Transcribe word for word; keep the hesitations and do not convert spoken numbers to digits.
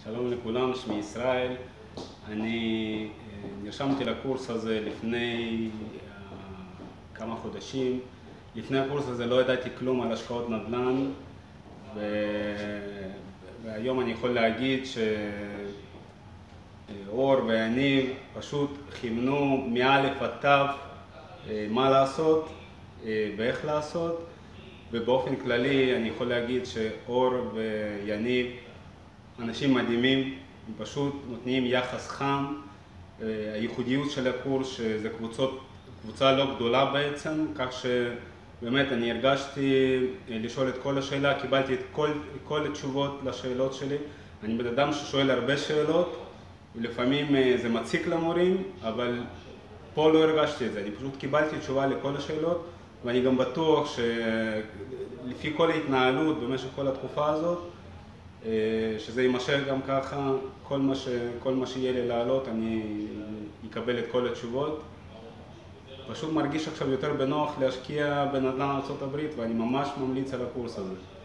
שלום לכולם, שמי ישראל. אני נרשמתי לקורס הזה לפני כמה חודשים. לפני הקורס הזה לא ידעתי כלום על השקעות נדל"ן, ו... והיום אני יכול להגיד שאור ואני פשוט כיוונו מאלף עד תו מה לעשות ואיך לעשות, ובאופן כללי אני יכול להגיד שאור ויניב אנשים מדהימים, הם פשוט נותנים יחס חם. הייחודיות של הקורס שזה קבוצות, קבוצה לא גדולה בעצם, כך שבאמת אני הרגשתי לשאול את כל השאלה, קיבלתי את כל, כל התשובות לשאלות שלי. אני בן אדם ששואל הרבה שאלות, ולפעמים זה מציק למורים, אבל פה לא הרגשתי את זה. אני פשוט קיבלתי תשובה לכל השאלות, ואני גם בטוח שלפי כל ההתנהלות במשך כל התקופה הזאת, שזה יימשך גם ככה, כל מה, ש... כל מה שיהיה לי לעלות אני אקבל את כל התשובות. פשוט מרגיש עכשיו יותר בנוח להשקיע בנדל"ן ארצות הברית, ואני ממש ממליץ על הקורס הזה.